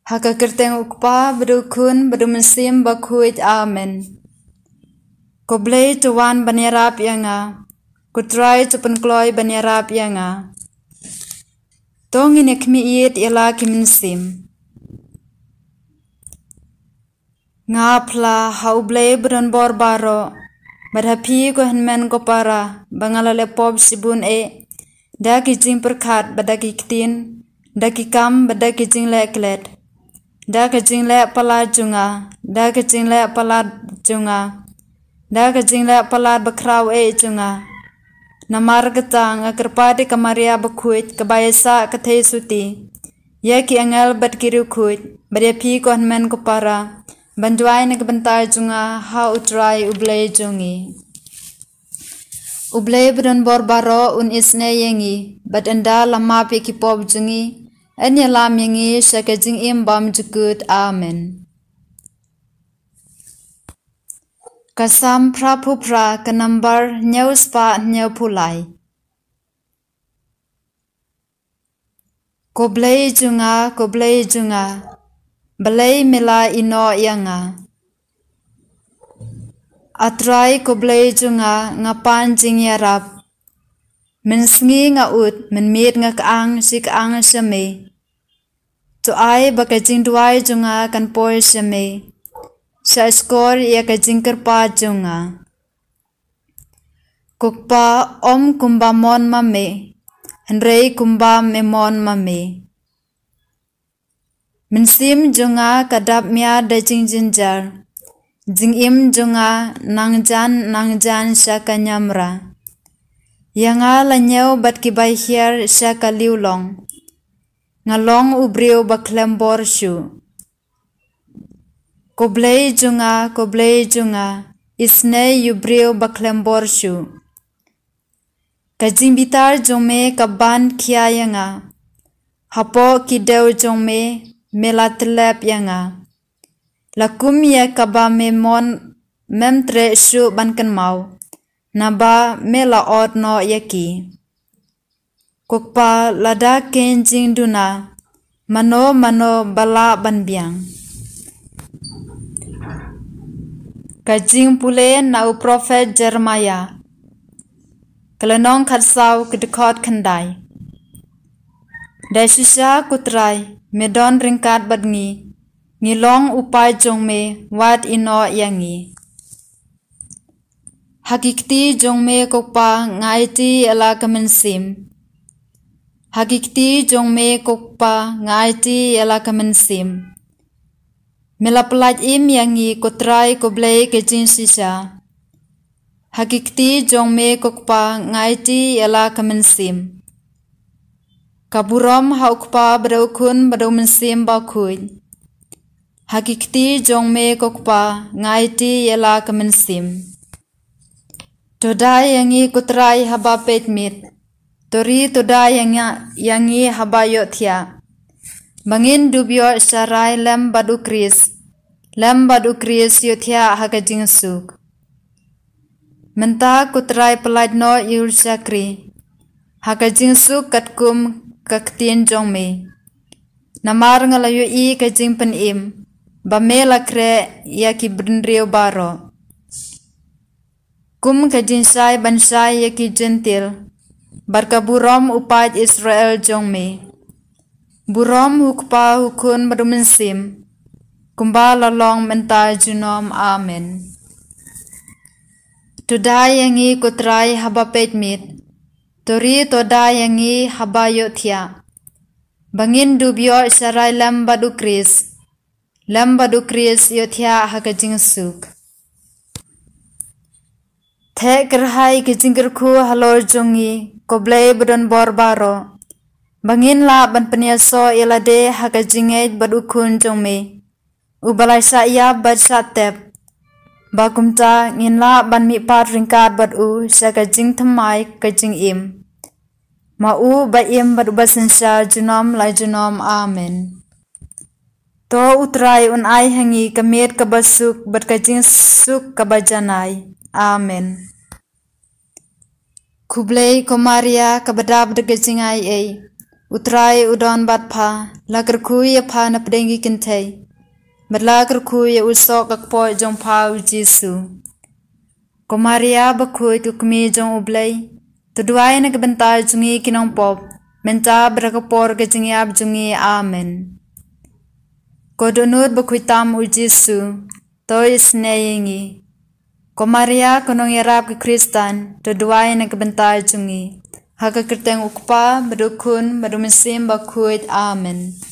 Haka kerteng ukpa berukun berumsim bakuit amen. Koblei tuan banyarap yanga. Kutrai tupenkloy banyarap yanga. Tong inek miet ila kiminsim. Ngapla haublei beronbor baro. Badhapi ko henmen ko para bangalale pop sibun daki jing perkat badaki kitin daki kam badaki jing leklet daki jing lek pala junga daki jing lek pala junga daki jing lek pala bakraw junga namar getang akerpadi kamaria bakuit kebayasa kathe suti yaki angel bad kiru kuit badhapi ko henmen ko para banjuai ne kebentar junga ha utrai ublei jungi. Ublei beron bor baro un isne yengi bat enda lama pi kipop jungi enya lam yengi syaka jing im bam jukut amen. Kasam prapupra ke number nyau spa nyau pulai. Koblei junga belai mila ino yanga. Atrai koblei junga ngapan jing yarap. Mensengi nga ut menmit nga kaang si kaang syame. Tu ai baka jingduwai junga kan poy syame. Sa skor ia ka jingkerpa junga. Kukpa om kumba mon mame. Henrei kumba memon mame. Mensim junga kadap mia da jing jinjar. Jing im junga nangjan syaka nyamra. Yanga lanyau bat kibai hiar syaka liulong. Ngalong ubriu baklembor syu. Koblei junga isne yubriu baklembor syu. Kajing bitar jome kaban kia yanga. Hapo kideu jome melatelep yanga. Lakum ya kaba memon memtre syu bankan mau. Naba mela od no yaki. Kukpa lada kenjing duna. Mano bala banbiang. Kajing pule nau profet Jeremiah. Kelenong katsau kedekot kendai. Daisisya kutrai medon ringkat badngi. Ngilong upai jongme wat ino yangi. Hakikti jongme kokpa ngaiti ala kemensim. Hakikti jongme kokpa ngaiti ala kemensim. Melapelaj im yangi kutrai koblei kejin sisa. Hakikti jongme kokpa ngaiti ala kemensim. Kaburom haukpa beraukun beraumensim bakuin. Hakikti jongme kokpa ngaiti yala kemensim. Todai yangi kutrai haba petmit. Tori todai yangi haba yotia. Bangin dubyo sarai lem badu kris yotia haka jingsuk. Menta kutrai peladno yursakri. Haka jingsuk katkum kaktin jongme. Namar ngalayu i kajing penim. Bamela kre yaki bendrio baro. Kum kajinsai bansai yaki gentil. Barkaburom upat Israel jongme. Burom hukpa hukun berumensim. Kumba lalong mental junom amen. Tudai yangi kutrai haba petmit. Tori todai yangi haba yotia. Bangin dubyo sarai lembadu kris. Lembadu kris yotia haka jingsuk. Thek kerhai kejingkerku halor jongi. Koblei bedon bor baro. Bangin la ban penyaso ilade haka jingait badukun jongme. Ubalai saya bad satep. Bakumta ngin la ban mipat ringkat badu syaka jing temai kejing im. Mau ba im badu basensya junom lai junom amen. To utrai un ai hangi kamit kabasuk berkajing suk kabajanai. Amen. Kublei komaria kabadab dekajing ai. Utrai udon bat pha, lagar kui ya pha na pedengi kintay. Berlagar kui ya usok akpo jong pha u Jisu. Ko Maria bakui tu kemi jong ublay. Tuduai na kebentar jungi kinong pop. Menta berakapor ke jingiab jungi amen. Ko dunut bakui tam u Jisu. Toi snayingi. Ko Maria konong yarab ke Kristan. Tuduai na kebentar jungi. Haka kerteng ukpa, bedukun, bedumesim bakuit, amen.